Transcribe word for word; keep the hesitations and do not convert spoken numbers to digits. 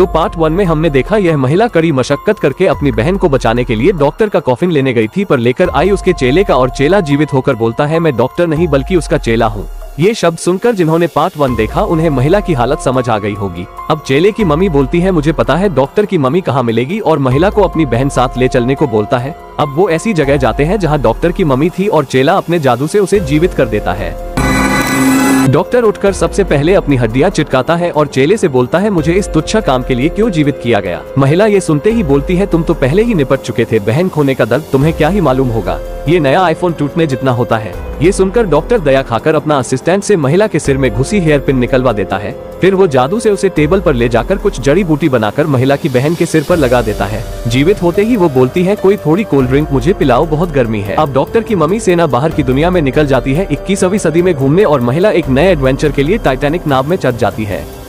तो part one में हमने देखा यह महिला कड़ी मशक्कत करके अपनी बहन को बचाने के लिए डॉक्टर का कॉफिन लेने गई थी, पर लेकर आई उसके चेले का और चेला जीवित होकर बोलता है मैं डॉक्टर नहीं बल्कि उसका चेला हूँ। ये शब्द सुनकर जिन्होंने पार्ट वन देखा उन्हें महिला की हालत समझ आ गई होगी। अब चेले की मम्मी बोलती है मुझे पता है डॉक्टर की मम्मी कहाँ मिलेगी, और महिला को अपनी बहन साथ ले चलने को बोलता है। अब वो ऐसी जगह जाते हैं जहाँ डॉक्टर की मम्मी थी और चेला अपने जादू से उसे जीवित कर देता है। डॉक्टर उठकर सबसे पहले अपनी हड्डियां चिटकाता है और चेले से बोलता है मुझे इस तुच्छ काम के लिए क्यों जीवित किया गया। महिला ये सुनते ही बोलती है तुम तो पहले ही निपट चुके थे, बहन खोने का दर्द तुम्हें क्या ही मालूम होगा, ये नया आईफोन टूटने जितना होता है। ये सुनकर डॉक्टर दया खाकर अपना असिस्टेंट से महिला के सिर में घुसी हेयर पिन निकलवा देता है। फिर वो जादू से उसे टेबल पर ले जाकर कुछ जड़ी बूटी बनाकर महिला की बहन के सिर पर लगा देता है। जीवित होते ही वो बोलती है कोई थोड़ी कोल्ड ड्रिंक मुझे पिलाओ, बहुत गर्मी है। अब डॉक्टर की मम्मी सेना बाहर की दुनिया में निकल जाती है इक्कीसवीं सदी में घूमने, और महिला एक नए एडवेंचर के लिए टाइटैनिक नाव में चढ़ जाती है।